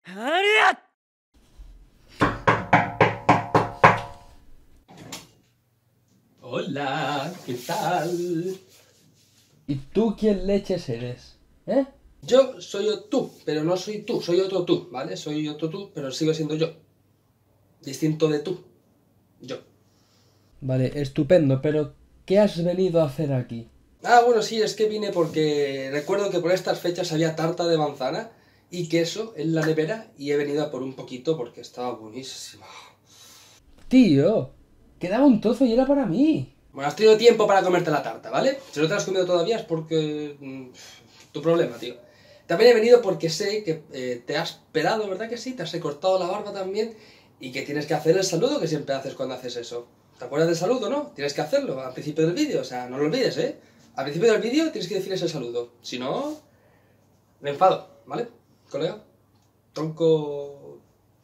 ¡Aria! Hola, ¿qué tal? ¿Y tú quién leches eres? ¿Eh? Yo soy tú, pero no soy tú, soy otro tú, ¿vale? Soy otro tú, pero sigo siendo yo. Distinto de tú. Yo. Vale, estupendo, pero ¿qué has venido a hacer aquí? Ah, bueno, sí, es que vine porque recuerdo que por estas fechas había tarta de manzana y queso en la nevera y he venido a por un poquito porque estaba buenísimo. Tío, quedaba un trozo y era para mí. Bueno, has tenido tiempo para comerte la tarta, ¿vale? Si no te la has comido todavía es porque... tu problema, tío. También he venido porque sé que te has pelado, ¿verdad que sí? Te has recortado la barba también y que tienes que hacer el saludo que siempre haces cuando haces eso. ¿Te acuerdas del saludo, no? Tienes que hacerlo al principio del vídeo, o sea, no lo olvides, ¿eh? Al principio del vídeo tienes que decir ese saludo. Si no, me enfado, ¿vale? Colega, tronco...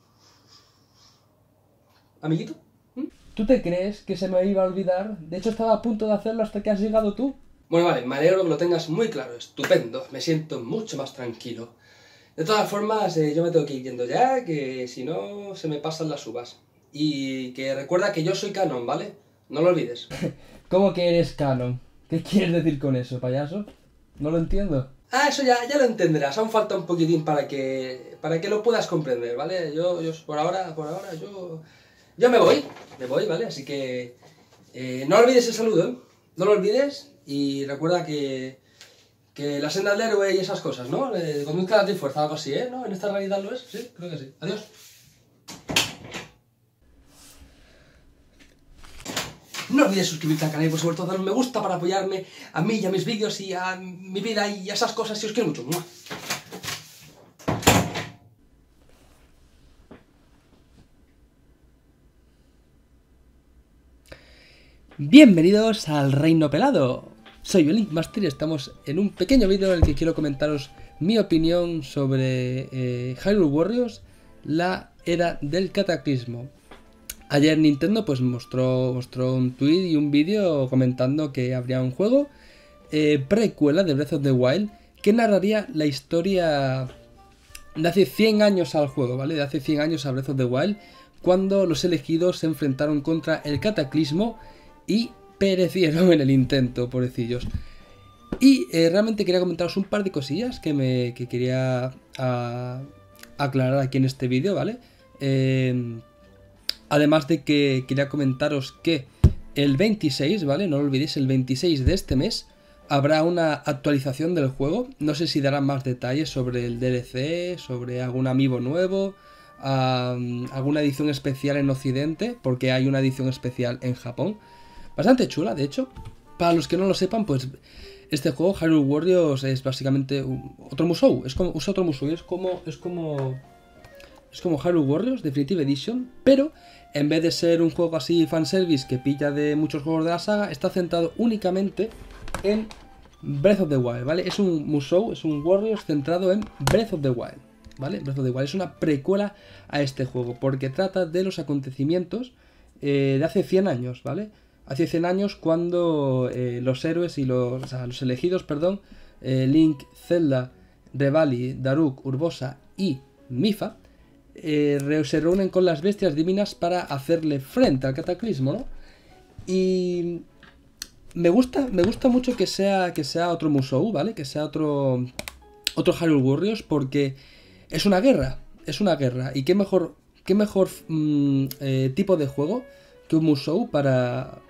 amiguito. ¿Tú te crees que se me iba a olvidar? De hecho, estaba a punto de hacerlo hasta que has llegado tú. Bueno, vale, me alegro que lo tengas muy claro, estupendo, me siento mucho más tranquilo. De todas formas, yo me tengo que ir yendo ya, que si no se me pasan las uvas. Y que recuerda que yo soy canon, ¿vale? No lo olvides. ¿Cómo que eres canon? ¿Qué quieres decir con eso, payaso? No lo entiendo. Ah, eso ya lo entenderás, aún falta un poquitín para que lo puedas comprender, ¿vale? Yo por ahora, yo me voy, ¿vale? Así que no olvides el saludo, ¿eh? No lo olvides y recuerda que la senda del héroe y esas cosas, ¿no? Conduzca la trifuerza, algo así, ¿eh? ¿No? ¿En esta realidad lo es? Sí, creo que sí. Adiós. No olvides suscribirte al canal y por sobre todo dar un me gusta para apoyarme a mí y a mis vídeos y a mi vida y a esas cosas si os quiero mucho. ¡Mua! Bienvenidos al Reino Pelado. Soy el Linkmaster y estamos en un pequeño vídeo en el que quiero comentaros mi opinión sobre Hyrule Warriors, la era del cataclismo. Ayer Nintendo pues mostró un tweet y un vídeo comentando que habría un juego precuela de Breath of the Wild que narraría la historia de hace 100 años al juego, ¿vale? De hace 100 años a Breath of the Wild, cuando los elegidos se enfrentaron contra el cataclismo y perecieron en el intento, pobrecillos. Y realmente quería comentaros un par de cosillas que quería aclarar aquí en este vídeo, ¿vale? Además de que quería comentaros que el 26, ¿vale? No lo olvidéis, el 26 de este mes habrá una actualización del juego. No sé si darán más detalles sobre el DLC, sobre algún amiibo nuevo, alguna edición especial en Occidente, porque hay una edición especial en Japón. Bastante chula, de hecho. Para los que no lo sepan, pues este juego, Hyrule Warriors, es básicamente otro Musou. Usa otro Musou. Es como Hyrule Warriors Definitive Edition, pero en vez de ser un juego así fanservice que pilla de muchos juegos de la saga, está centrado únicamente en Breath of the Wild, ¿vale? Es un Musou, es un Warriors centrado en Breath of the Wild, ¿vale? Breath of the Wild es una precuela a este juego, porque trata de los acontecimientos de hace 100 años, ¿vale? Hace 100 años cuando los héroes y los elegidos, perdón, Link, Zelda, Revali, Daruk, Urbosa y Mipha, se reúnen con las bestias divinas para hacerle frente al cataclismo, ¿no? Y me gusta mucho que sea otro Musou, ¿vale? Que sea otro Hyrule Warriors, porque es una guerra. Y qué mejor tipo de juego que un Musou para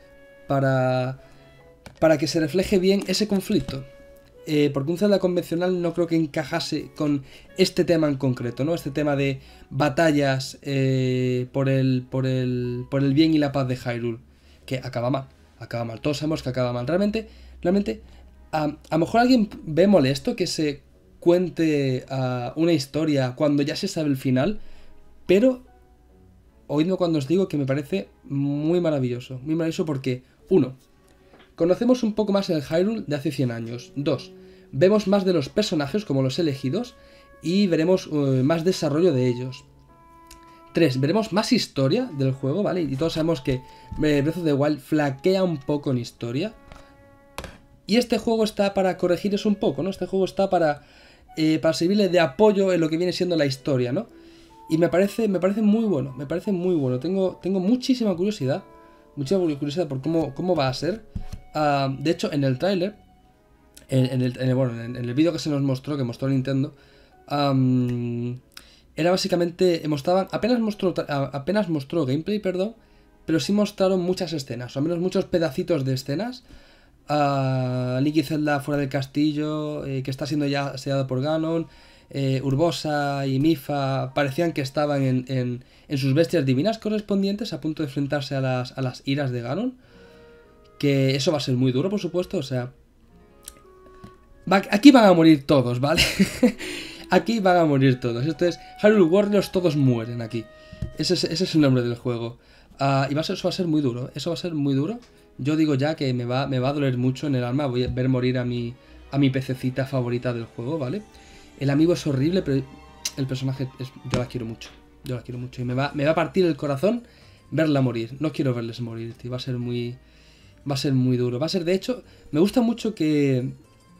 que se refleje bien ese conflicto. Porque un Zelda convencional no creo que encajase con este tema en concreto, ¿no? Este tema de batallas por el bien y la paz de Hyrule, que acaba mal. Todos sabemos que acaba mal. Realmente, a lo mejor alguien ve molesto que se cuente una historia cuando ya se sabe el final, pero oídme cuando os digo que me parece muy maravilloso porque, 1. Conocemos un poco más el Hyrule de hace 100 años. 2. Vemos más de los personajes como los elegidos y veremos más desarrollo de ellos. 3. Veremos más historia del juego, ¿vale? Y todos sabemos que Breath of the Wild flaquea un poco en historia. Y este juego está para corregir eso un poco, ¿no? Este juego está para para servirle de apoyo en lo que viene siendo la historia, ¿no? Y me parece muy bueno, me parece muy bueno. Tengo muchísima curiosidad por cómo va a ser. De hecho, en el tráiler, en el vídeo que se nos mostró, que mostró Nintendo, era básicamente, apenas mostró gameplay, perdón, pero sí mostraron muchas escenas, o al menos muchos pedacitos de escenas. Link y Zelda fuera del castillo, que está siendo ya asediado por Ganon. Urbosa y Mipha parecían que estaban en sus bestias divinas correspondientes, a punto de enfrentarse a las iras de Ganon. Que eso va a ser muy duro, por supuesto, o sea... Aquí van a morir todos, ¿vale? Aquí van a morir todos. Esto es Hyrule Warriors, todos mueren aquí. Ese es el nombre del juego. Y eso va a ser muy duro. Eso va a ser muy duro. Yo digo ya que me va a doler mucho en el alma. Voy a ver morir a mi pececita favorita del juego, ¿vale? El amigo es horrible, pero el personaje yo la quiero mucho. Yo la quiero mucho. Y me va a partir el corazón verla morir. No quiero verles morir, tío. Va a ser muy duro. Va a ser, de hecho, me gusta mucho que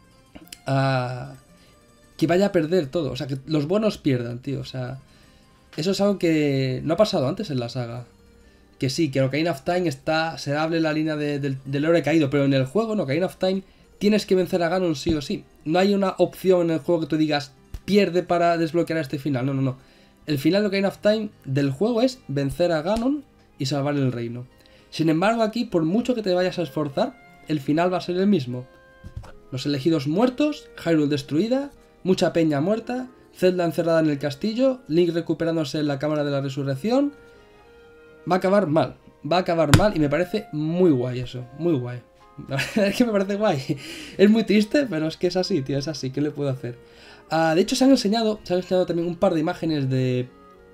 vaya a perder todo. O sea, que los buenos pierdan, tío. O sea, eso es algo que no ha pasado antes en la saga. Que sí, que Ocarina of Time se hable la línea del héroe caído, pero en el juego, no, Ocarina of Time, tienes que vencer a Ganon sí o sí. No hay una opción en el juego que tú digas, pierde para desbloquear este final. No, no, no. El final de Ocarina of Time del juego es vencer a Ganon y salvar el reino. Sin embargo, aquí, por mucho que te vayas a esforzar, el final va a ser el mismo. Los elegidos muertos, Hyrule destruida, mucha peña muerta, Zelda encerrada en el castillo, Link recuperándose en la cámara de la resurrección. Va a acabar mal. Va a acabar mal y me parece muy guay eso. Muy guay. La verdad es que me parece guay. Es muy triste, pero es que es así, tío. Es así. ¿Qué le puedo hacer? De hecho, se han enseñado también un par de imágenes de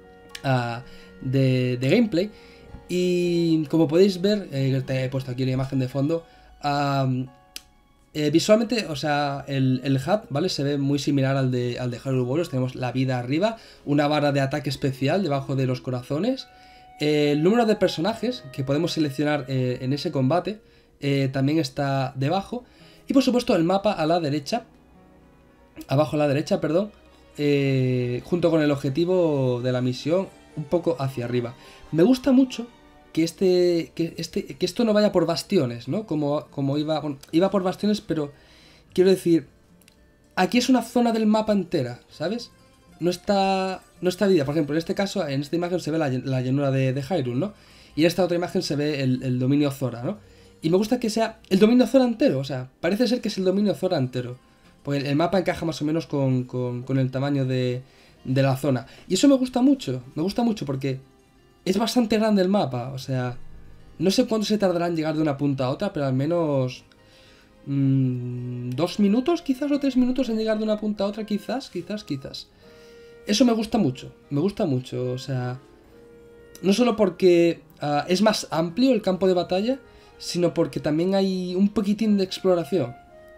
gameplay. Y como podéis ver, te he puesto aquí la imagen de fondo. Visualmente, o sea, el HUD, ¿vale? Se ve muy similar al de Hyrule Warriors. Tenemos la vida arriba, una barra de ataque especial debajo de los corazones. El número de personajes que podemos seleccionar en ese combate también está debajo. Y por supuesto el mapa a la derecha, abajo a la derecha, perdón, junto con el objetivo de la misión un poco hacia arriba. Me gusta mucho que esto no vaya por bastiones, ¿no? Como iba por bastiones, pero quiero decir, aquí es una zona del mapa entera, ¿sabes? No está dividida. Por ejemplo, en este caso, en esta imagen se ve la llanura de Hyrule, ¿no? Y en esta otra imagen se ve el dominio Zora, ¿no? Y me gusta que sea el dominio Zora entero, o sea, parece ser que es el dominio Zora entero. Porque el mapa encaja más o menos con el tamaño de la zona. Y eso me gusta mucho porque es bastante grande el mapa, o sea, no sé cuánto se tardará en llegar de una punta a otra, pero al menos 2 minutos quizás o 3 minutos en llegar de una punta a otra, quizás. Eso me gusta mucho, o sea, no solo porque es más amplio el campo de batalla, sino porque también hay un poquitín de exploración.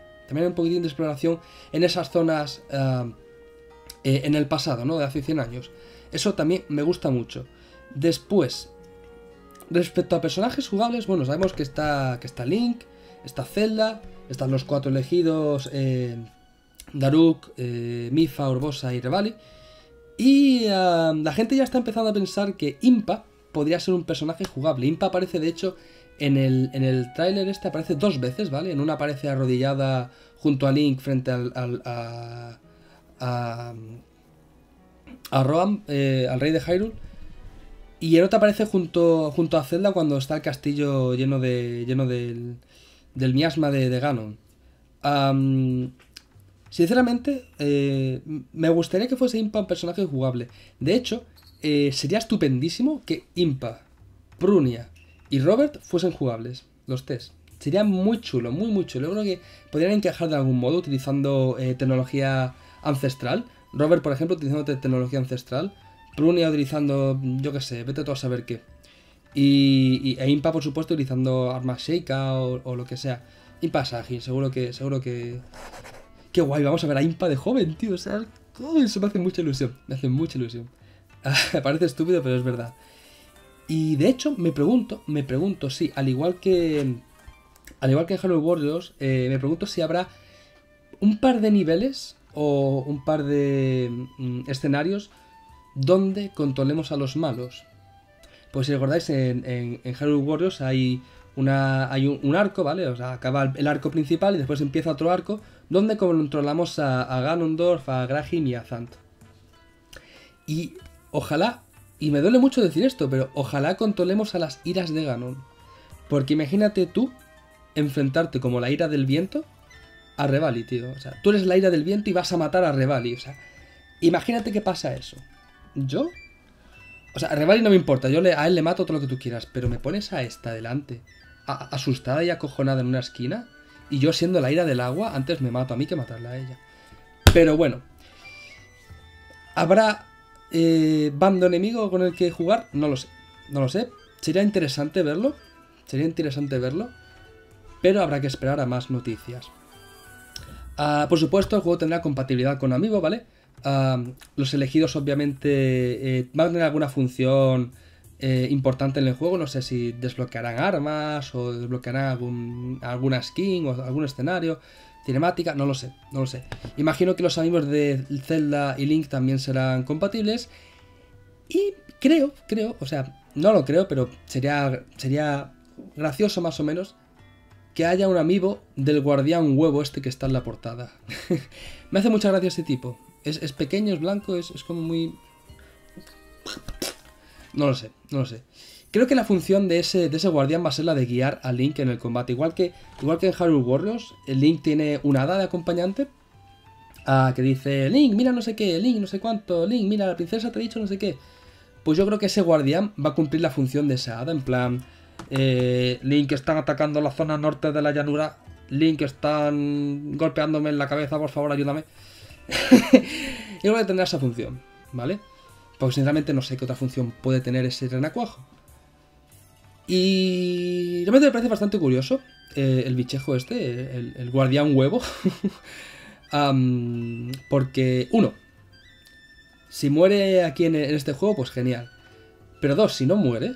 En esas zonas en el pasado, ¿no? De hace 100 años. Eso también me gusta mucho. Después, respecto a personajes jugables, bueno, sabemos que está Link, está Zelda, están los 4 elegidos, Daruk, Mipha, Urbosa y Revali. Y la gente ya está empezando a pensar que Impa podría ser un personaje jugable. Impa aparece, de hecho, en el tráiler aparece 2 veces, ¿vale? En una aparece arrodillada junto a Link frente a Rohan, al rey de Hyrule. Y en otra aparece junto a Zelda cuando está el castillo lleno del miasma de Ganon. Sinceramente, me gustaría que fuese Impa un personaje jugable. De hecho, sería estupendísimo que Impa, Prunia y Robert fuesen jugables, los tres. Sería muy chulo, muy chulo. Yo creo que podrían encajar de algún modo utilizando tecnología ancestral. Robert, por ejemplo, utilizando tecnología ancestral. Prunia utilizando, yo qué sé, vete tú a saber qué. E Impa, por supuesto, utilizando armas Sheikah o lo que sea. Impa es ágil, seguro que... Qué guay, vamos a ver a Impa de joven, tío. O sea, eso me hace mucha ilusión. Parece estúpido, pero es verdad. Y de hecho, me pregunto si, al igual que en Hyrule Warriors, me pregunto si habrá un par de niveles o un par de escenarios donde controlemos a los malos. Pues si recordáis, en Hyrule Warriors hay un arco, ¿vale? O sea, acaba el arco principal y después empieza otro arco donde controlamos a Ganondorf, a Graham y a Zant. Y ojalá, y me duele mucho decir esto, pero ojalá controlemos a las iras de Ganon. Porque imagínate tú enfrentarte como la ira del viento a Revali, tío. O sea, tú eres la ira del viento y vas a matar a Revali. O sea, imagínate que pasa eso. ¿Yo? O sea, a Revali no me importa, a él le mato todo lo que tú quieras, pero me pones a esta delante, asustada y acojonada en una esquina, y yo siendo la ira del agua, antes me mato a mí que matarla a ella. Pero bueno, ¿habrá bando enemigo con el que jugar? No lo sé, no lo sé. Sería interesante verlo, pero habrá que esperar a más noticias. Por supuesto, el juego tendrá compatibilidad con Amiibo, ¿vale? Los elegidos obviamente van a tener alguna función importante en el juego. No sé si desbloquearán armas o desbloquearán alguna skin o algún escenario, cinemática, no lo sé. Imagino que los amigos de Zelda y Link también serán compatibles. Y creo, o sea, no lo creo, pero sería gracioso más o menos que haya un amiibo del guardián huevo este que está en la portada. Me hace mucha gracia este tipo. Es pequeño, es blanco, es como muy... No lo sé. Creo que la función de ese guardián va a ser la de guiar a Link en el combate. Igual que en Hyrule Warriors, el Link tiene una hada de acompañante que dice: Link, mira no sé qué, Link no sé cuánto, Link, mira la princesa te ha dicho no sé qué. Pues yo creo que ese guardián va a cumplir la función de esa hada, en plan... Link, están atacando la zona norte de la llanura. Link, están golpeándome en la cabeza, por favor ayúdame. Yo creo que tendrá esa función, ¿vale? Porque sinceramente no sé qué otra función puede tener ese renacuajo. Y realmente me parece bastante curioso el bichejo este, el guardián huevo. Porque, uno, si muere aquí en este juego, pues genial. Pero dos, si no muere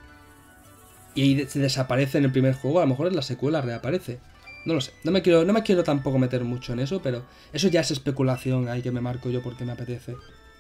y se desaparece en el primer juego, a lo mejor en la secuela reaparece. No lo sé, no me quiero tampoco meter mucho en eso, pero eso ya es especulación ahí que me marco yo porque me apetece.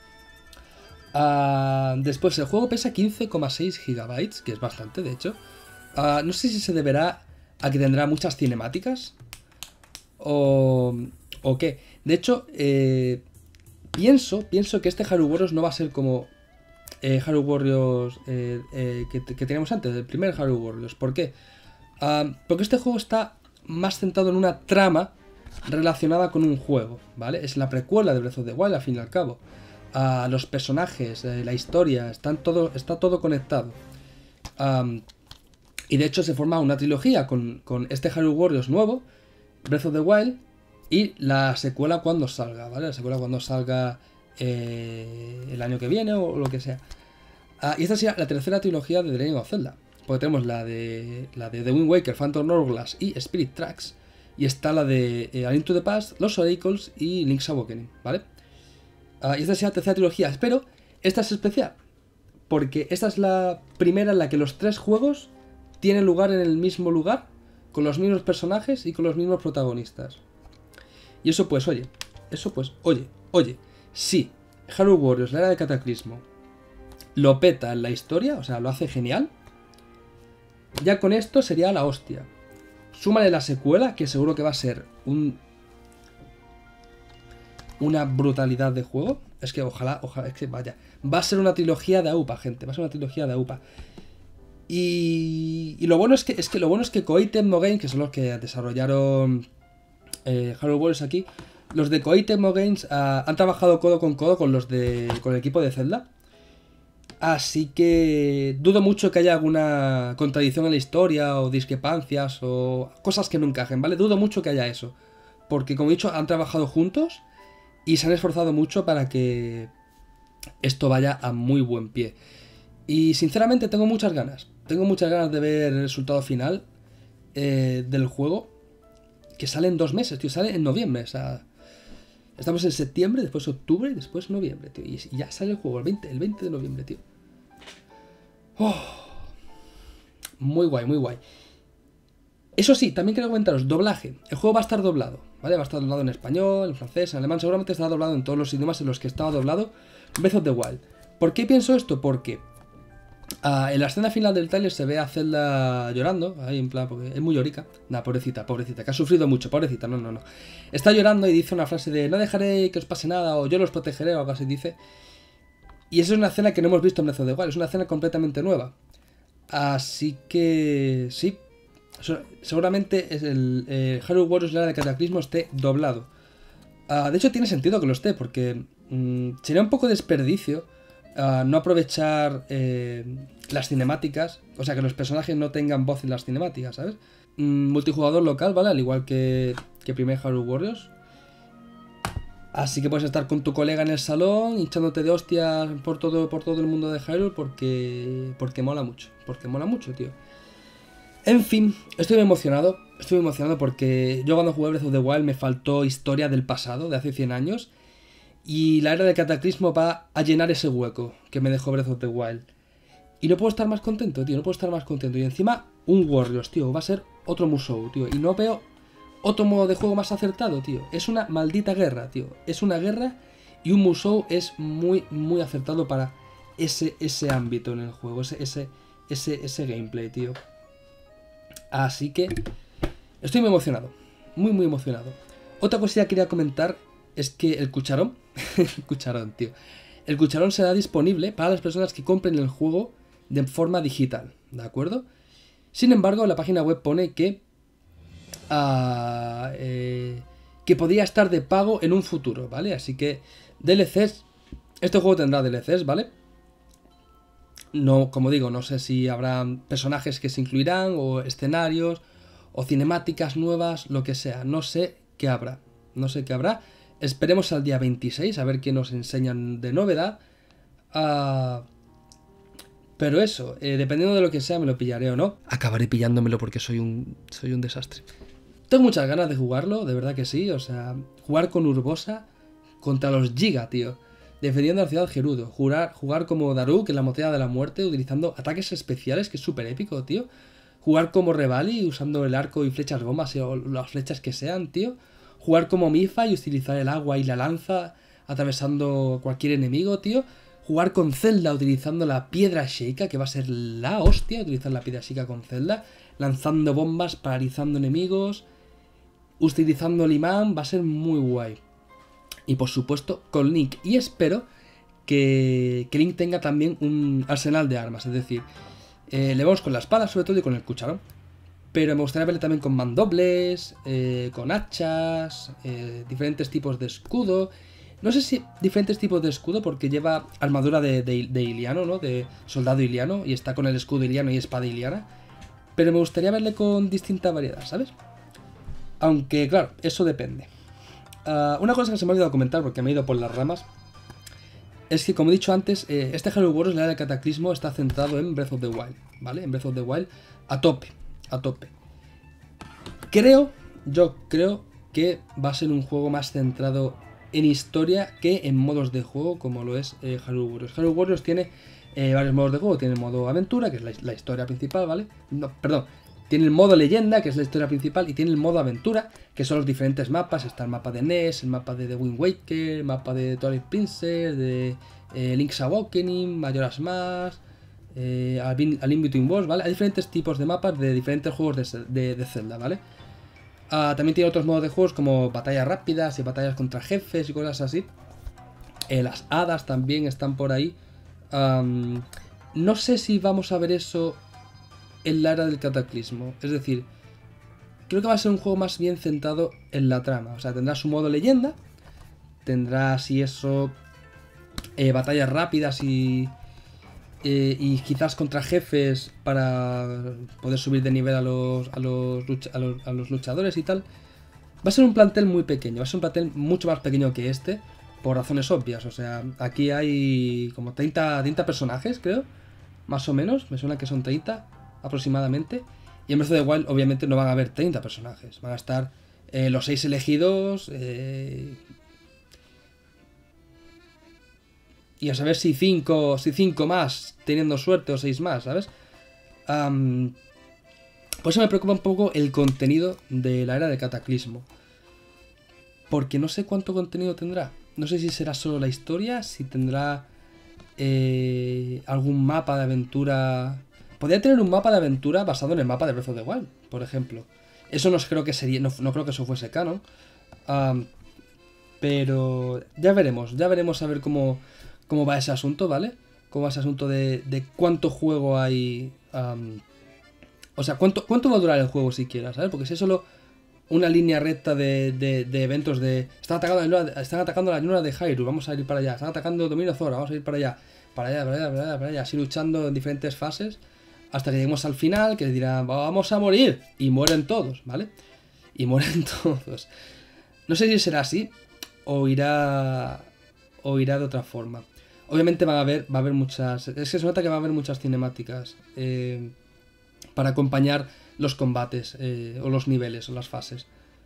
Después, el juego pesa 15,6 GB, que es bastante, de hecho. No sé si se deberá a que tendrá muchas cinemáticas o qué. De hecho, pienso que este Hyrule Warriors no va a ser como Hyrule Warriors que teníamos antes, el primer Hyrule Warriors. ¿Por qué? Porque este juego está más centrado en una trama relacionada con un juego, ¿vale? Es la precuela de Breath of the Wild, al fin y al cabo. Los personajes, la historia, está todo conectado. Y de hecho se forma una trilogía con este Hyrule Warriors nuevo, Breath of the Wild, y la secuela cuando salga, ¿vale? La secuela cuando salga el año que viene o lo que sea. Y esta sería la tercera trilogía de The Legend of Zelda. Porque tenemos la de The Wind Waker, Phantom Hourglass y Spirit Tracks. Y está la de A Link to the Past, Los Oracles y Link's Awakening, ¿vale? Y esta es la tercera trilogía, pero esta es especial, porque esta es la primera en la que los tres juegos tienen lugar en el mismo lugar, con los mismos personajes y con los mismos protagonistas. Y eso pues, oye, si Hyrule Warriors, la era del cataclismo, lo peta en la historia, o sea, lo hace genial, ya con esto sería la hostia. Súmale la secuela, que seguro que va a ser una brutalidad de juego. Es que ojalá, es que vaya. Va a ser una trilogía de AUPA, gente. Va a ser una trilogía de AUPA. Y lo bueno es que Koei Tecmo Games, que son los que desarrollaron Hyrule Warriors aquí, los de Koei Tecmo Games han trabajado codo con con el equipo de Zelda. Así que dudo mucho que haya alguna contradicción en la historia o discrepancias o cosas que no encajen, ¿vale? Dudo mucho que haya eso. Porque, como he dicho, han trabajado juntos y se han esforzado mucho para que esto vaya a muy buen pie. Y sinceramente tengo muchas ganas. Tengo muchas ganas de ver el resultado final del juego. Que sale en 2 meses, tío. Sale en noviembre. O sea, estamos en septiembre, después octubre y después noviembre, tío. Y ya sale el juego el 20 de noviembre, tío. Oh, muy guay, muy guay. Eso sí, también quiero comentaros, doblaje. El juego va a estar doblado, ¿vale? Va a estar doblado en español, en francés, en alemán, seguramente estará doblado en todos los idiomas en los que estaba doblado Breath of the Wild. ¿Por qué pienso esto? Porque en la escena final del tráiler se ve a Zelda llorando, ahí en plan, porque es muy llorica. Nah, pobrecita, que ha sufrido mucho, pobrecita, no. Está llorando y dice una frase de no dejaré que os pase nada, o yo los protegeré, o algo así dice. Y esa es una escena que no hemos visto en Breath of the Wild, es una escena completamente nueva. Así que sí, seguramente es el Hyrule Warriors la era de Cataclismo esté doblado. De hecho tiene sentido que lo esté, porque sería un poco desperdicio no aprovechar las cinemáticas, o sea que los personajes no tengan voz en las cinemáticas, ¿sabes? Multijugador local, ¿vale? Al igual que primer Hyrule Warriors. Así que puedes estar con tu colega en el salón, hinchándote de hostias por todo el mundo de Hyrule porque mola mucho, tío. En fin, estoy muy emocionado porque yo cuando jugué Breath of the Wild me faltó historia del pasado, de hace 100 años, y la era del Cataclismo va a llenar ese hueco que me dejó Breath of the Wild. Y no puedo estar más contento, tío, Y encima, un Warriors, tío, va a ser otro Musou, tío, y no veo otro modo de juego más acertado, tío. Es una maldita guerra, tío. Es una guerra y un Musou es muy, muy acertado para ese ámbito en el juego, ese gameplay, tío. Así que estoy muy emocionado, muy emocionado. Otra cosilla que quería comentar es que el cucharón, tío. El cucharón será disponible para las personas que compren el juego de forma digital, ¿de acuerdo? Sin embargo, la página web pone que podría estar de pago en un futuro, ¿vale? Así que DLCs, este juego tendrá DLCs, ¿vale? No, como digo, no sé si habrá personajes que se incluirán, o escenarios, o cinemáticas nuevas, lo que sea. No sé qué habrá. Esperemos al día 26 a ver qué nos enseñan de novedad. Pero eso, dependiendo de lo que sea, me lo pillaré o no. Acabaré pillándomelo porque soy un desastre. Tengo muchas ganas de jugarlo, de verdad que sí. O sea, jugar con Urbosa contra los Giga, tío. Defendiendo a la ciudad de Gerudo. Jugar como Daruk en la Montaña de la Muerte, utilizando ataques especiales, que es súper épico, tío. Jugar como Revali, usando el arco y flechas bombas, o las flechas que sean, tío. Jugar como Mifa y utilizar el agua y la lanza atravesando cualquier enemigo, tío. Jugar con Zelda utilizando la piedra Sheikah, que va a ser la hostia, utilizar la piedra Sheikah con Zelda. Lanzando bombas, paralizando enemigos, utilizando el imán, va a ser muy guay. Y por supuesto con Link. Y espero que Link tenga también un arsenal de armas. Es decir, le vemos con la espada sobre todo y con el cucharón. Pero me gustaría verle también con mandobles, con hachas, diferentes tipos de escudo. No sé si diferentes tipos de escudo porque lleva armadura de Iliano, ¿no? De soldado Iliano. Y está con el escudo Iliano y espada Iliana. Pero me gustaría verle con distinta variedad, ¿sabes? Aunque, claro, eso depende. Una cosa que se me ha olvidado comentar porque me he ido por las ramas es que, como he dicho antes, este Hyrule Warriors, la era del Cataclismo, está centrado en Breath of the Wild, ¿vale? En Breath of the Wild a tope. Yo creo que va a ser un juego más centrado en historia que en modos de juego como lo es Hyrule Warriors. Hyrule Warriors tiene varios modos de juego. Tiene el modo aventura, que es la historia principal, ¿vale? No, perdón. Tiene el modo leyenda, que es la historia principal, y tiene el modo aventura, que son los diferentes mapas. Está el mapa de Ness, el mapa de The Wind Waker, el mapa de Twilight Princess, de Link's Awakening, Majora's Mask, A Link Between Worlds, ¿vale? Hay diferentes tipos de mapas de diferentes juegos de Zelda, ¿vale? También tiene otros modos de juegos como batallas rápidas y batallas contra jefes y cosas así. Las hadas también están por ahí. No sé si vamos a ver eso en la era del Cataclismo. Es decir, creo que va a ser un juego más bien centrado en la trama. O sea, tendrá su modo leyenda, tendrá así eso, batallas rápidas y quizás contra jefes para poder subir de nivel a los luchadores y tal. Va a ser un plantel muy pequeño, va a ser un plantel mucho más pequeño que este, por razones obvias. O sea, aquí hay como 30 personajes, creo, más o menos. Me suena que son 30 aproximadamente. Y en Breath of the Wild obviamente no van a haber 30 personajes, van a estar los 6 elegidos, y a saber si 5 más, teniendo suerte, o 6 más, ¿sabes? Por eso me preocupa un poco el contenido de la era de Cataclismo. porque no sé cuánto contenido tendrá. No sé si será solo la historia, si tendrá algún mapa de aventura. Podría tener un mapa de aventura basado en el mapa de Breath of the Wild, por ejemplo. Eso no creo que sería, no creo que eso fuese canon. Pero ya veremos a ver cómo va ese asunto, ¿vale? Cómo va ese asunto de cuánto juego hay. O sea, cuánto va a durar el juego siquiera, ¿sabes? Porque si es solo una línea recta de eventos de... Están atacando la luna de Hyrule, vamos a ir para allá. Están atacando Domino Zora, vamos a ir para allá. Para allá. Así luchando en diferentes fases. Hasta que lleguemos al final, que dirán, vamos a morir. Y mueren todos, ¿vale? Y mueren todos. No sé si será así o irá de otra forma. Obviamente va a haber muchas... Es que se nota que va a haber muchas cinemáticas para acompañar los combates o los niveles o las fases.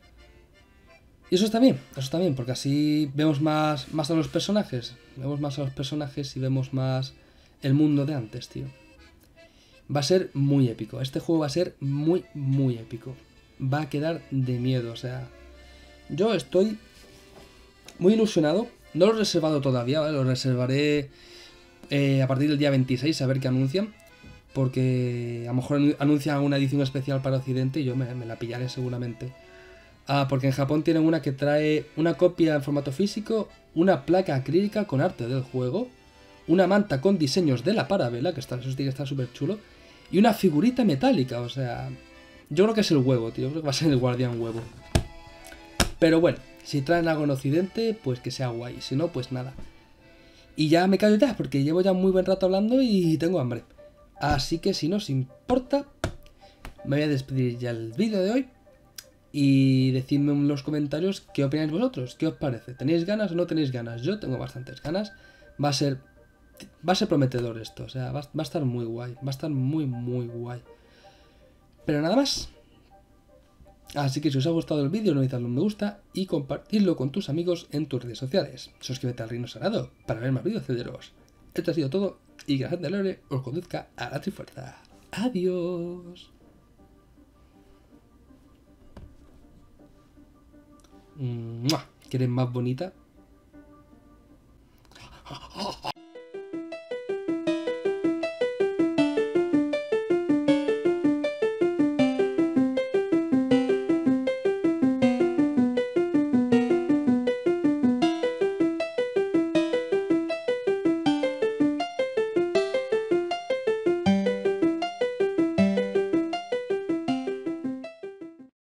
Y eso está bien, porque así vemos más a los personajes. Vemos más a los personajes y vemos más el mundo de antes, tío. Va a ser muy épico. Este juego va a ser muy, muy épico. Va a quedar de miedo, o sea... Yo estoy muy ilusionado. No lo he reservado todavía, ¿vale? Lo reservaré a partir del día 26 a ver qué anuncian. Porque a lo mejor anuncian una edición especial para Occidente y yo me la pillaré seguramente. Porque en Japón tienen una que trae una copia en formato físico, una placa acrílica con arte del juego, una manta con diseños de la Parabela, que eso tiene que estar súper chulo, y una figurita metálica, o sea... Yo creo que es el huevo, tío, creo que va a ser el guardián huevo. Pero bueno, si traen algo en Occidente, pues que sea guay, si no, pues nada. Y ya me callo ya, porque llevo ya muy buen rato hablando y tengo hambre. Así que si no os importa, me voy a despedir ya el vídeo de hoy. Y decidme en los comentarios qué opináis vosotros, qué os parece. ¿Tenéis ganas o no tenéis ganas? Yo tengo bastantes ganas. Va a ser prometedor esto, o sea, va a estar muy guay. Va a estar muy, muy guay. Pero nada más. Así que si os ha gustado el vídeo, no olvidéis darle un me gusta y compartirlo con tus amigos en tus redes sociales. Suscríbete al Reino Sagrado para ver más vídeos cederos. Esto ha sido todo y que la gente Lore os conduzca a la Trifuerza. Adiós. ¿Quieres más bonita?